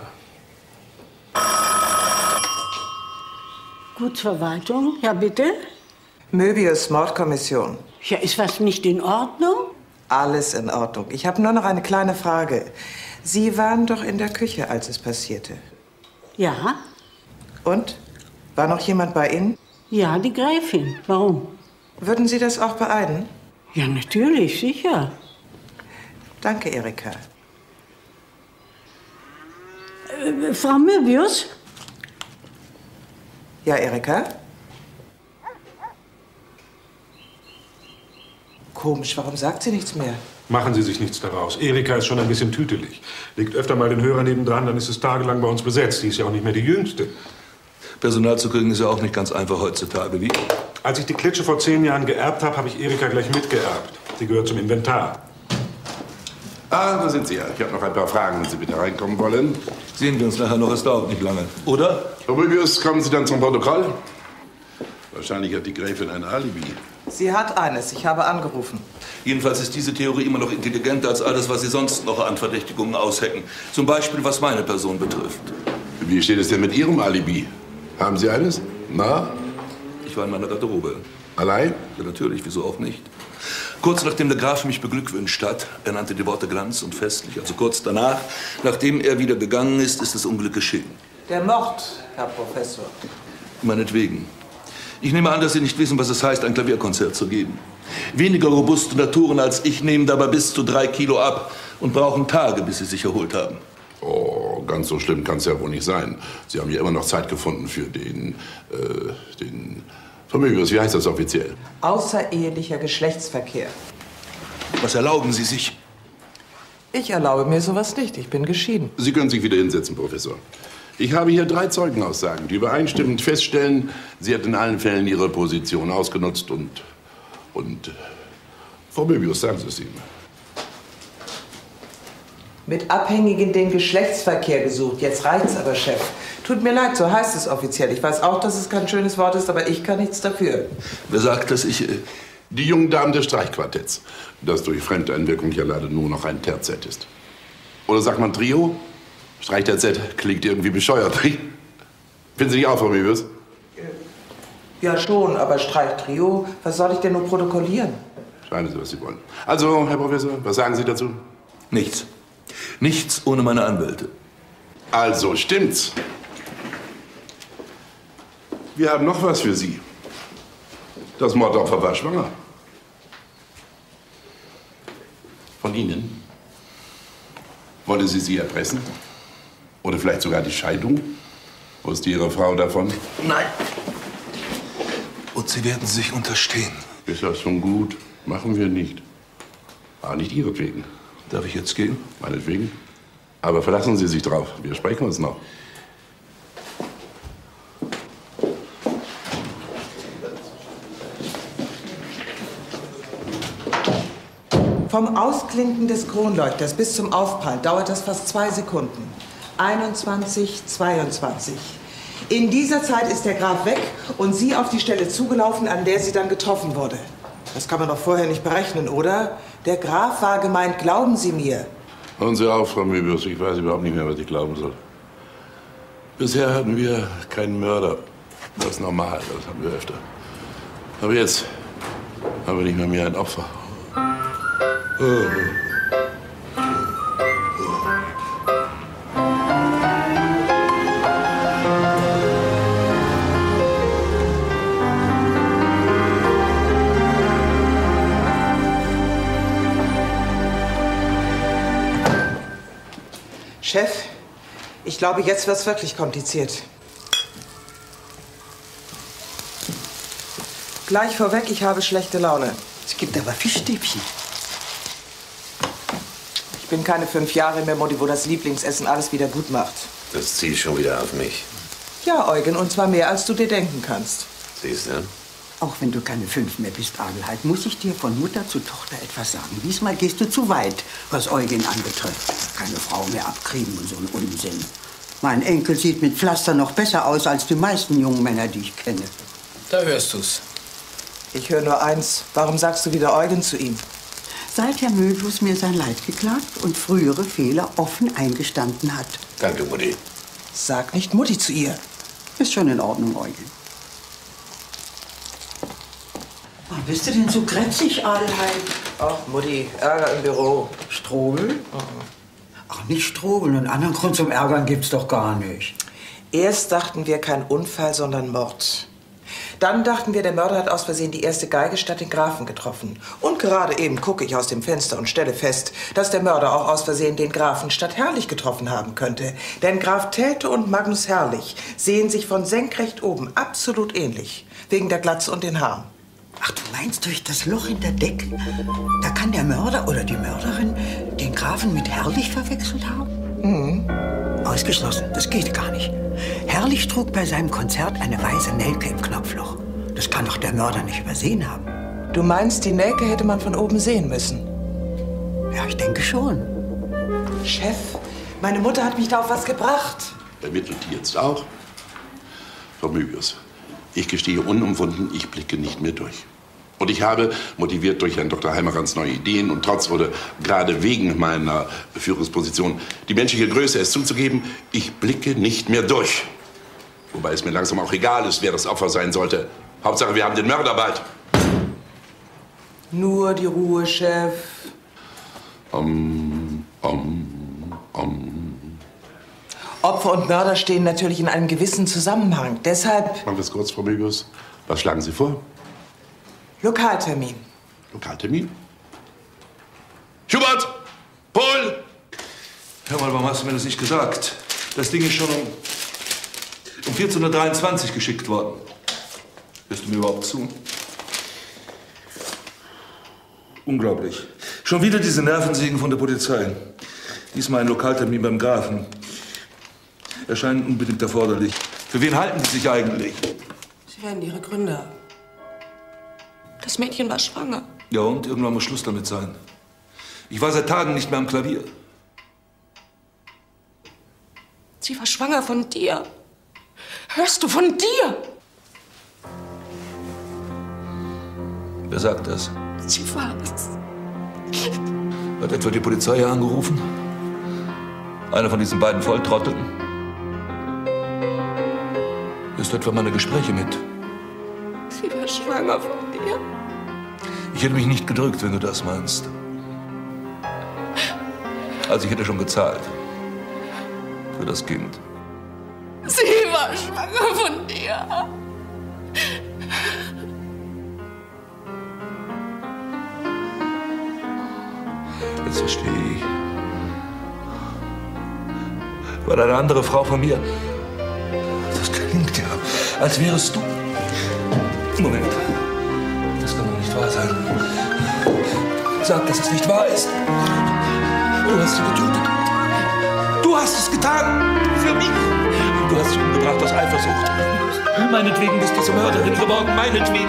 Gutsverwaltung, ja bitte? Möbius, Mordkommission. Ja, ist was nicht in Ordnung? Alles in Ordnung. Ich habe nur noch eine kleine Frage. Sie waren doch in der Küche, als es passierte. Ja. Und? War noch jemand bei Ihnen? Ja, die Gräfin. Warum? Würden Sie das auch beeiden? Ja, natürlich, sicher. Danke, Erika. Frau Möbius? Ja, Erika? Komisch, warum sagt sie nichts mehr? Machen Sie sich nichts daraus. Erika ist schon ein bisschen tütelig. Legt öfter mal den Hörer nebendran, dann ist es tagelang bei uns besetzt. Die ist ja auch nicht mehr die Jüngste. Personal zu kriegen ist ja auch nicht ganz einfach heutzutage. Wie? Als ich die Klitsche vor 10 Jahren geerbt habe, habe ich Erika gleich mitgeerbt. Sie gehört zum Inventar. Ah, da sind Sie ja. Ich habe noch ein paar Fragen, wenn Sie bitte reinkommen wollen. Sehen wir uns nachher noch, es dauert nicht lange. Oder? Frau Möbius, kommen Sie dann zum Protokoll? Wahrscheinlich hat die Gräfin ein Alibi. Sie hat eines. Ich habe angerufen. Jedenfalls ist diese Theorie immer noch intelligenter als alles, was Sie sonst noch an Verdächtigungen aushecken. Zum Beispiel, was meine Person betrifft. Wie steht es denn mit Ihrem Alibi? Haben Sie eines? Na? Ich war in meiner Garderobe. Allein? Ja, natürlich. Wieso auch nicht? Kurz nachdem der Graf mich beglückwünscht hat, er nannte die Worte Glanz und festlich, also kurz danach, nachdem er wieder gegangen ist, ist das Unglück geschehen. Der Mord, Herr Professor. Meinetwegen. Ich nehme an, dass Sie nicht wissen, was es heißt, ein Klavierkonzert zu geben. Weniger robuste Naturen als ich nehmen dabei bis zu 3 Kilo ab und brauchen Tage, bis sie sich erholt haben. Oh, ganz so schlimm kann es ja wohl nicht sein. Sie haben ja immer noch Zeit gefunden für den Frau Möbius, wie heißt das offiziell? Außerehelicher Geschlechtsverkehr. Was erlauben Sie sich? Ich erlaube mir sowas nicht. Ich bin geschieden. Sie können sich wieder hinsetzen, Professor. Ich habe hier 3 Zeugenaussagen, die übereinstimmend feststellen, sie hat in allen Fällen ihre Position ausgenutzt und Frau Möbius, sagen Sie es ihm. Mit Abhängigen den Geschlechtsverkehr gesucht. Jetzt reicht's aber, Chef. Tut mir leid, so heißt es offiziell. Ich weiß auch, dass es kein schönes Wort ist, aber ich kann nichts dafür. Wer sagt, dass ich... Die jungen Damen des Streichquartetts, das durch Fremdeinwirkung ja leider nur noch ein Terzett ist. Oder sagt man Trio? Streichterzett klingt irgendwie bescheuert. Finden Sie nicht auch, Frau Möbius? Ja schon, aber Streichtrio, was soll ich denn nur protokollieren? Schreiben Sie, was Sie wollen. Also, Herr Professor, was sagen Sie dazu? Nichts. Nichts ohne meine Anwälte. Also, stimmt's. Wir haben noch was für Sie. Das Mordopfer war schwanger. Von Ihnen? Wollte sie erpressen? Oder vielleicht sogar die Scheidung? Wusste Ihre Frau davon? Nein. Und Sie werden sich unterstehen. Ist das schon gut? Machen wir nicht. Aber nicht Ihretwegen. Darf ich jetzt gehen? Meinetwegen. Aber verlassen Sie sich drauf. Wir sprechen uns noch. Vom Ausklinken des Kronleuchters bis zum Aufprall dauert das fast 2 Sekunden. 21, 22. In dieser Zeit ist der Graf weg und Sie auf die Stelle zugelaufen, an der sie dann getroffen wurde. Das kann man doch vorher nicht berechnen, oder? Der Graf war gemeint, glauben Sie mir. Hören Sie auf, Frau Möbius. Ich weiß überhaupt nicht mehr, was ich glauben soll. Bisher hatten wir keinen Mörder. Das ist normal, das haben wir öfter. Aber jetzt haben wir nicht mehr ein Opfer. Chef, ich glaube, jetzt wird's wirklich kompliziert. Gleich vorweg, ich habe schlechte Laune. Es gibt aber Fischstäbchen. Ich bin keine 5 Jahre mehr, Mutti, wo das Lieblingsessen alles wieder gut macht. Das zielt schon wieder auf mich. Ja, Eugen, und zwar mehr, als du dir denken kannst. Siehst du? Auch wenn du keine 5 mehr bist, Adelheid, muss ich dir von Mutter zu Tochter etwas sagen. Diesmal gehst du zu weit, was Eugen anbetrifft. Keine Frau mehr abkriegen und so ein Unsinn. Mein Enkel sieht mit Pflaster noch besser aus als die meisten jungen Männer, die ich kenne. Da hörst du's. Ich höre nur eins. Warum sagst du wieder Eugen zu ihm? Seit Herr Möbius mir sein Leid geklagt und frühere Fehler offen eingestanden hat. Danke, Mutti. Sag nicht Mutti zu ihr. Ist schon in Ordnung, Eugen. Oh, bist du denn so grätzig, Adelheid? Ach, Mutti, Ärger im Büro. Strobel? Ach, nicht Strobel. Einen anderen Grund zum Ärgern gibt's doch gar nicht. Erst dachten wir kein Unfall, sondern Mord. Dann dachten wir, der Mörder hat aus Versehen die erste Geige statt den Grafen getroffen. Und gerade eben gucke ich aus dem Fenster und stelle fest, dass der Mörder auch aus Versehen den Grafen statt Herrlich getroffen haben könnte. Denn Graf Telte und Magnus Herrlich sehen sich von senkrecht oben absolut ähnlich. Wegen der Glatze und den Haaren. Ach, du meinst durch das Loch in der Decke? Da kann der Mörder oder die Mörderin den Grafen mit Herrlich verwechselt haben? Mhm. Ausgeschlossen, das geht gar nicht. Herrlich trug bei seinem Konzert eine weiße Nelke im Knopfloch. Das kann doch der Mörder nicht übersehen haben. Du meinst, die Nelke hätte man von oben sehen müssen? Ja, ich denke schon. Chef, meine Mutter hat mich da auf was gebracht. Ermittelt die jetzt auch? Frau Möbius, ich gestehe unumwunden, ich blicke nicht mehr durch. Und ich habe, motiviert durch Herrn Dr. Heimerans neue Ideen und trotz oder gerade wegen meiner Führungsposition die menschliche Größe, es zuzugeben, ich blicke nicht mehr durch. Wobei es mir langsam auch egal ist, wer das Opfer sein sollte. Hauptsache, wir haben den Mörder bald. Nur die Ruhe, Chef. Opfer und Mörder stehen natürlich in einem gewissen Zusammenhang. Deshalb... Machen wir es kurz, Frau Möbius. Was schlagen Sie vor? Lokaltermin. Lokaltermin? Schubert! Paul! Hör mal, warum hast du mir das nicht gesagt? Das Ding ist schon um 14:23 Uhr geschickt worden. Hörst du mir überhaupt zu? Unglaublich. Schon wieder diese Nervensägen von der Polizei. Diesmal ein Lokaltermin beim Grafen. Erscheinen unbedingt erforderlich. Für wen halten die sich eigentlich? Sie werden ihre Gründe haben. Das Mädchen war schwanger. Ja, und irgendwann muss Schluss damit sein. Ich war seit Tagen nicht mehr am Klavier. Sie war schwanger von dir. Hörst du, von dir? Wer sagt das? Sie war es. Hat etwa die Polizei hier angerufen? Einer von diesen beiden Volltrotteln? Hörst du etwa meine Gespräche mit? Sie war schwanger von dir. Ich hätte mich nicht gedrückt, wenn du das meinst. Also ich hätte schon gezahlt. Für das Kind. Sie war schwanger von dir. Jetzt verstehe ich. War eine andere Frau von mir. Das klingt ja, als wärest du... Moment. Das kann doch nicht wahr sein. Sag, dass es nicht wahr ist. Du hast sie getötet. Du hast es getan. Für mich. Du hast sie umgebracht aus Eifersucht. Meinetwegen bist du zur Mörderin geworden. Meinetwegen.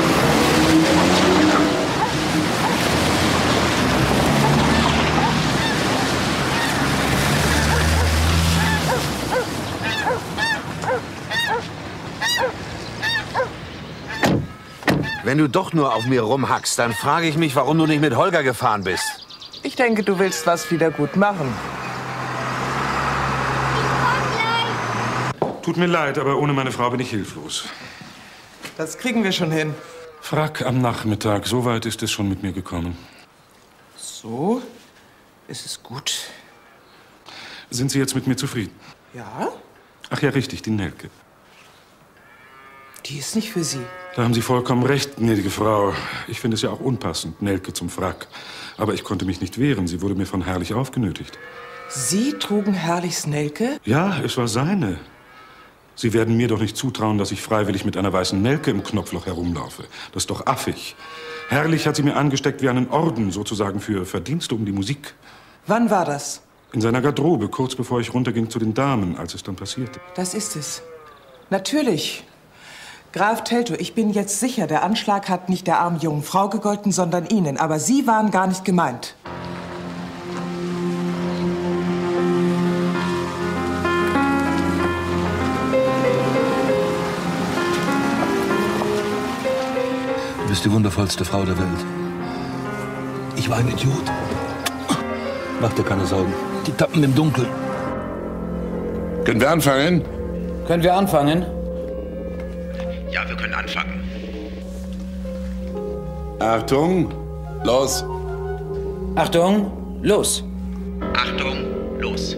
Wenn du doch nur auf mir rumhackst, dann frage ich mich, warum du nicht mit Holger gefahren bist. Ich denke, du willst was wieder gut machen. Tut mir leid, aber ohne meine Frau bin ich hilflos. Das kriegen wir schon hin. Frack am Nachmittag. So weit ist es schon mit mir gekommen. So? Ist es gut? Sind Sie jetzt mit mir zufrieden? Ja? Ach ja, richtig, die Nelke. Die ist nicht für Sie. Da haben Sie vollkommen recht, gnädige Frau. Ich finde es ja auch unpassend, Nelke zum Frack. Aber ich konnte mich nicht wehren. Sie wurde mir von Herrlich aufgenötigt. Sie trugen Herrlichs Nelke? Ja, es war seine. Sie werden mir doch nicht zutrauen, dass ich freiwillig mit einer weißen Nelke im Knopfloch herumlaufe. Das ist doch affig. Herrlich hat sie mir angesteckt wie einen Orden, sozusagen für Verdienste um die Musik. Wann war das? In seiner Garderobe, kurz bevor ich runterging zu den Damen, als es dann passierte. Das ist es. Natürlich. Graf Teltow, ich bin jetzt sicher, der Anschlag hat nicht der armen jungen Frau gegolten, sondern Ihnen. Aber Sie waren gar nicht gemeint. Du bist die wundervollste Frau der Welt. Ich war ein Idiot. Mach dir keine Sorgen. Die tappen im Dunkeln. Können wir anfangen? Können wir anfangen? Ja, wir können anfangen. Achtung, los. Achtung, los. Achtung, los.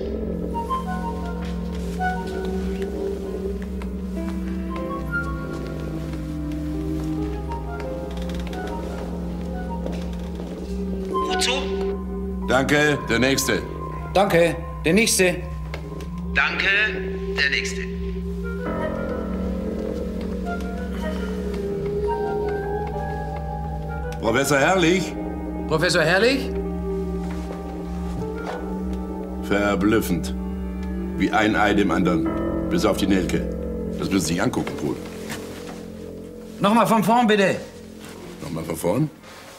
Wozu? Danke, der Nächste. Danke, der Nächste. Danke, der Nächste. Professor Herrlich? Professor Herrlich? Verblüffend. Wie ein Ei dem anderen. Bis auf die Nelke. Das müssen Sie sich angucken, Pohl. Nochmal von vorn, bitte. Nochmal von vorn?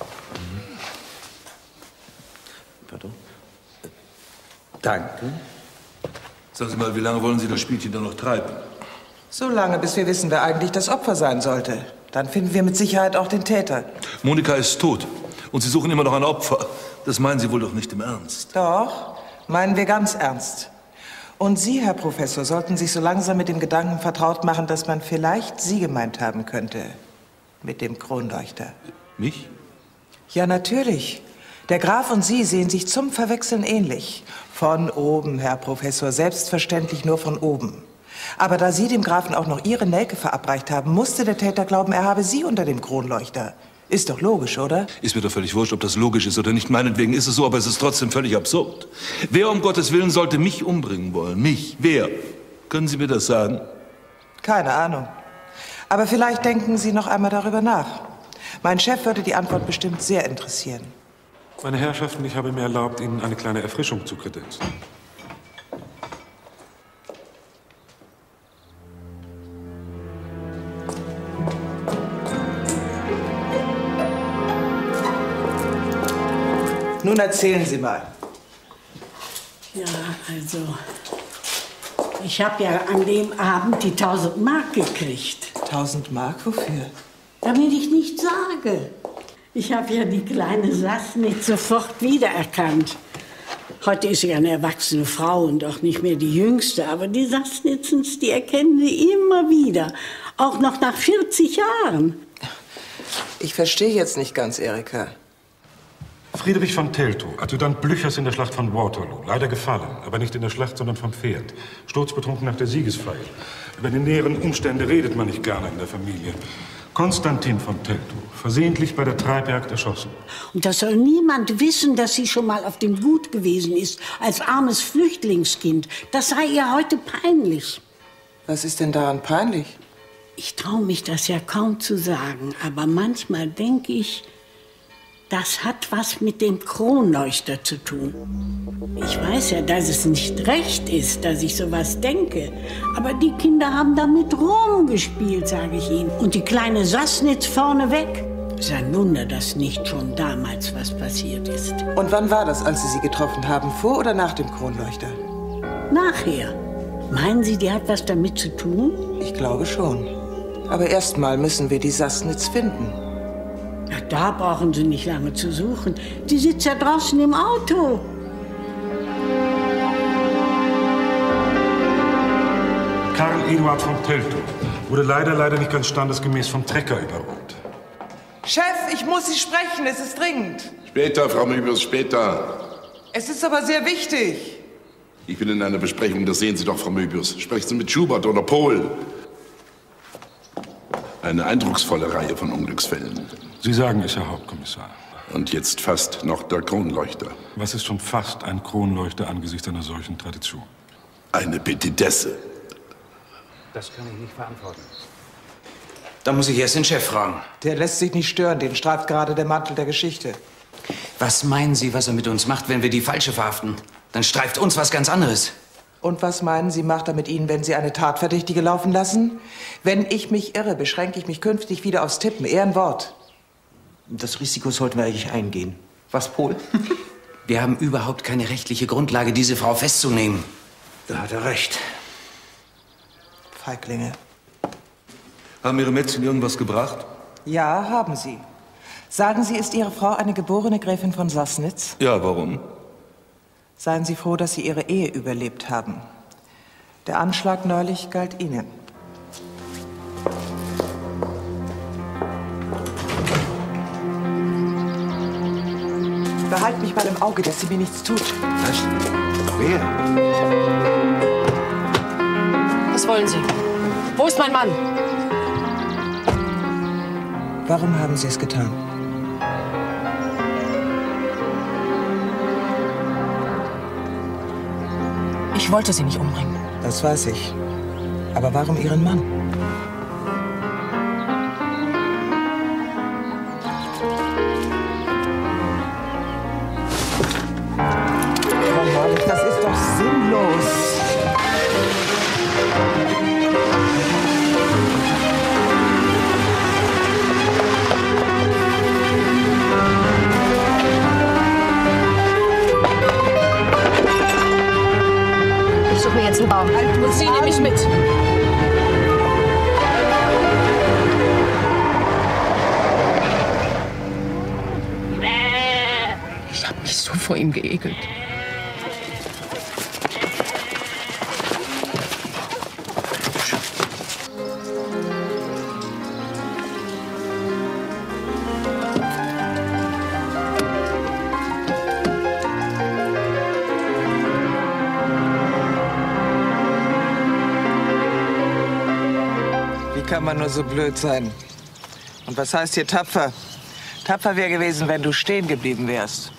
Pardon? Danke. Sagen Sie mal, wie lange wollen Sie das Spielchen dann noch treiben? So lange, bis wir wissen, wer eigentlich das Opfer sein sollte. Dann finden wir mit Sicherheit auch den Täter. Monika ist tot. Und Sie suchen immer noch ein Opfer. Das meinen Sie wohl doch nicht im Ernst. Doch, meinen wir ganz ernst. Und Sie, Herr Professor, sollten sich so langsam mit dem Gedanken vertraut machen, dass man vielleicht Sie gemeint haben könnte. Mit dem Kronleuchter. Mich? Ja, natürlich. Der Graf und Sie sehen sich zum Verwechseln ähnlich. Von oben, Herr Professor, selbstverständlich nur von oben. Aber da Sie dem Grafen auch noch Ihre Nelke verabreicht haben, musste der Täter glauben, er habe Sie unter dem Kronleuchter. Ist doch logisch, oder? Ist mir doch völlig wurscht, ob das logisch ist oder nicht. Meinetwegen ist es so, aber es ist trotzdem völlig absurd. Wer um Gottes Willen sollte mich umbringen wollen? Mich? Wer? Können Sie mir das sagen? Keine Ahnung. Aber vielleicht denken Sie noch einmal darüber nach. Mein Chef würde die Antwort bestimmt sehr interessieren. Meine Herrschaften, ich habe mir erlaubt, Ihnen eine kleine Erfrischung zu kredenzen. Nun erzählen Sie mal. Ja, also, ich habe ja an dem Abend die 1000 Mark gekriegt. 1000 Mark? Wofür? Damit ich nichts sage. Ich habe ja die kleine Sassnitz sofort wiedererkannt. Heute ist sie eine erwachsene Frau und auch nicht mehr die Jüngste. Aber die Sassnitzens, die erkennen sie immer wieder. Auch noch nach 40 Jahren. Ich verstehe jetzt nicht ganz, Erika. Friedrich von Teltow, Adjutant Blüchers in der Schlacht von Waterloo. Leider gefallen, aber nicht in der Schlacht, sondern vom Pferd. Sturzbetrunken nach der Siegesfeier. Über die näheren Umstände redet man nicht gerne in der Familie. Konstantin von Teltow, versehentlich bei der Treibjagd erschossen. Und das soll niemand wissen, dass sie schon mal auf dem Gut gewesen ist, als armes Flüchtlingskind. Das sei ihr heute peinlich. Was ist denn daran peinlich? Ich traue mich das ja kaum zu sagen, aber manchmal denke ich, das hat was mit dem Kronleuchter zu tun. Ich weiß ja, dass es nicht recht ist, dass ich sowas denke. Aber die Kinder haben damit rumgespielt, sage ich Ihnen. Und die kleine Sassnitz vorneweg. Es ist ein Wunder, dass nicht schon damals was passiert ist. Und wann war das, als Sie sie getroffen haben? Vor oder nach dem Kronleuchter? Nachher. Meinen Sie, die hat was damit zu tun? Ich glaube schon. Aber erst mal müssen wir die Sassnitz finden. Na, da brauchen Sie nicht lange zu suchen. Die sitzt ja draußen im Auto. Karl Eduard von Teltow wurde leider nicht ganz standesgemäß vom Trecker überrollt. Chef, ich muss Sie sprechen. Es ist dringend. Später, Frau Möbius, später. Es ist aber sehr wichtig. Ich bin in einer Besprechung, das sehen Sie doch, Frau Möbius. Sprechen Sie mit Schubert oder Pohl. Eine eindrucksvolle Reihe von Unglücksfällen. Sie sagen es, Herr Hauptkommissar. Und jetzt fast noch der Kronleuchter. Was ist schon fast ein Kronleuchter angesichts einer solchen Tradition? Eine Petitesse. Das kann ich nicht verantworten. Da muss ich erst den Chef fragen. Der lässt sich nicht stören. Den streift gerade der Mantel der Geschichte. Was meinen Sie, was er mit uns macht, wenn wir die Falsche verhaften? dann streift uns was ganz anderes. Und was meinen Sie, macht er mit Ihnen, wenn Sie eine Tatverdächtige laufen lassen? Wenn ich mich irre, beschränke ich mich künftig wieder aufs Tippen. Ehrenwort. Das Risiko sollten wir eigentlich eingehen. Was, Pohl? Wir haben überhaupt keine rechtliche Grundlage, diese Frau festzunehmen. Da hat er recht. Feiglinge. Haben Ihre Mädchen irgendwas gebracht? Ja, haben Sie. Sagen Sie, ist Ihre Frau eine geborene Gräfin von Sassnitz? Ja, warum? Seien Sie froh, dass Sie Ihre Ehe überlebt haben. Der Anschlag neulich galt Ihnen. Behalt mich mal im Auge, dass sie mir nichts tut. Was? Wer? Was wollen Sie? Wo ist mein Mann? Warum haben Sie es getan? Ich wollte Sie nicht umbringen. Das weiß ich. Aber warum Ihren Mann? Das ist doch sinnlos. Ich suche mir jetzt einen Baum. Und Sie nehmen mich mit. Ich habe mich so vor ihm geekelt. Kann man nur so blöd sein. Und was heißt hier tapfer? Tapfer wäre gewesen, wenn du stehen geblieben wärst.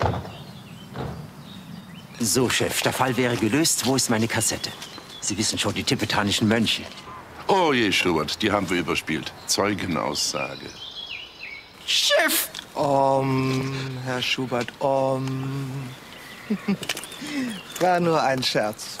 So, Chef, der Fall wäre gelöst. Wo ist meine Kassette? Sie wissen schon, die tibetanischen Mönche. Oh je, Schubert, die haben wir überspielt. Zeugenaussage. Chef! Herr Schubert, War nur ein Scherz.